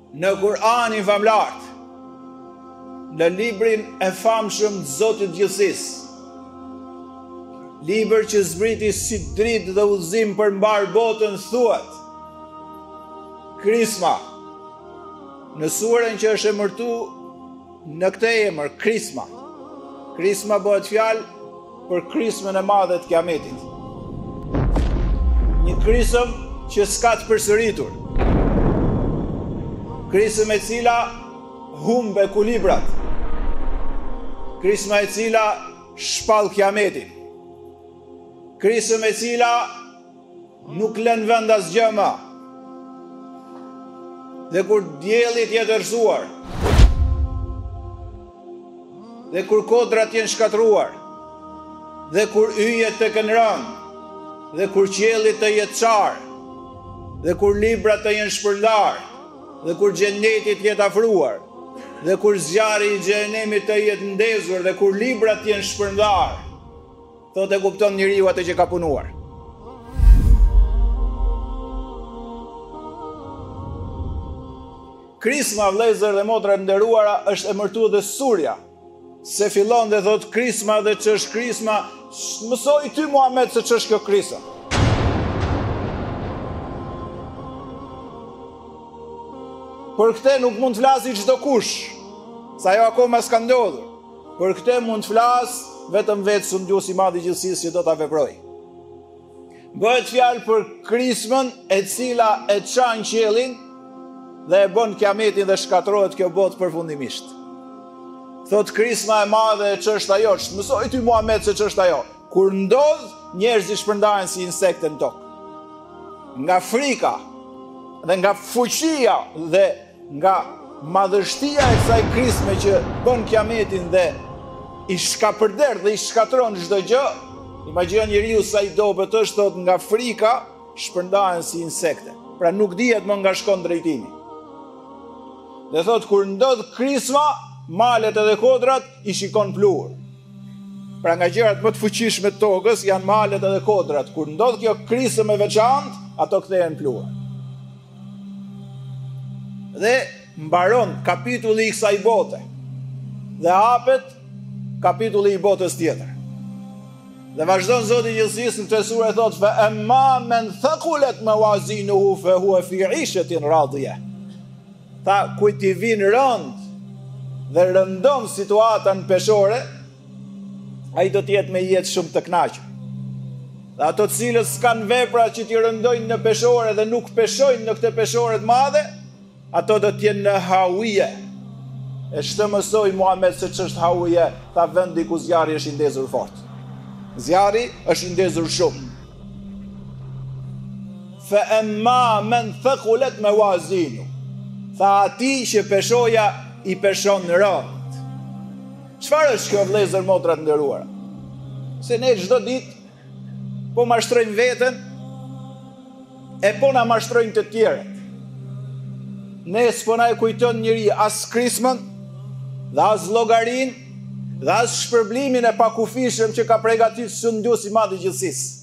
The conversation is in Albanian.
në Kur'anin famlart, në librin e famshëm të Zotit Gjithësisë, libër që zbriti si dritë dhe udhëzim për mbar botën, thuhet Krisma, në surën që është emërtuar në këtë emër, Krisma. Krisma bëhet fjalë për krismën e madhe të Kiametit. Një krisëm që s'ka të përsëritur. Krisëm e cila humbe ekuilibrat. Krisma e cila shpall Kiametin. Krisëm e cila nuk lën vend asgjë më. Dhe kur dielli të jetë errësuar, dhe kur kodrat jenë shkatruar, dhe kur yjet të kenë rënë, dhe kur qielli të jetë çar, dhe kur librat të jenë shpërndar, dhe kur xheneti të jetë afruar, dhe kur zjarri i xhenemit të jetë ndezur, dhe kur librat të jenë shpërndar, thotë e kupton njeriu atë që ka punuar. Krisma, vëllezër dhe motra të nderuara, është emërtuar dhe surja, se fillon dhe thot Krisma dhe ç'është Krisma, mësoj ty Muhammed se ç'është kjo Krisma. Për këtë nuk mund të flasi çdo kush, sa ajo akoma s'ka ndodhur. Për këtë mund të flas vetëm vetë Sunduesi i Madh i Gjithësisë që do ta veproj. Bëhet fjalë për Krismën e cila e çan qiellin dhe e bën Kiametin dhe shkatërrohet kjo botë përfundimisht. Thot Krisma e madhe e ç'është ajo, mësoj ty Muhammed se ç'është ajo. Kur ndodh, njerëzit shpërndahen si insekte në tokë. Nga frika dhe nga fuqia dhe nga madhështia e kësaj krisme që bën Kiametin dhe i shkapërder dhe i shkatron çdo gjë, imagjino njeriu sa i dobët është, thot nga frika shpërndahen si insekte. Pra nuk dihet më nga shkon drejtimi. Dhe thot kur ndodh krisma, malet edhe kodrat i shikon pluhur. Pra nga gjërat më të fuqishme të tokës janë malet edhe kodrat. Kur ndodh kjo krisëm e veçantë, ato kthehen pluhur. Dhe mbaron kapitulli i kësaj bote dhe hapet kapitulli i botës tjetër. Dhe vazhdon Zoti i Gjithësisë në këtë sure, thot fa amma man thaqulat mawazinuhu fa huwa fi 'ishatin radiyah. Ta kujt i vin rënd dhe rëndon situatën peshore, ai do të jetë me jetë shumë të kënaqur. Dhe ato të cilët s'kan vepra që t'i rëndojnë në peshore dhe nuk peshojnë në këtë peshore të madhe, ato do të jenë në hawije. E shtëmësoi Muhammed se ç'është hawije, ta vendi ku zjarri është i ndezur fort. Zjarri është i ndezur shumë. Fa amma man thaqulat mawazinu. Tha ati që peshoja i peshon në rënd. Çfarë është kjo, vëllezër motra të nderuara? Se ne çdo ditë po mashtrojmë veten e po na mashtrojnë të tjerët. Ne s'po na e kujton njëri as krismën, dhe as llogarin, dhe as shpërblimin e pakufishëm që ka përgatitur Sunduesi i Madh i Gjithësisë.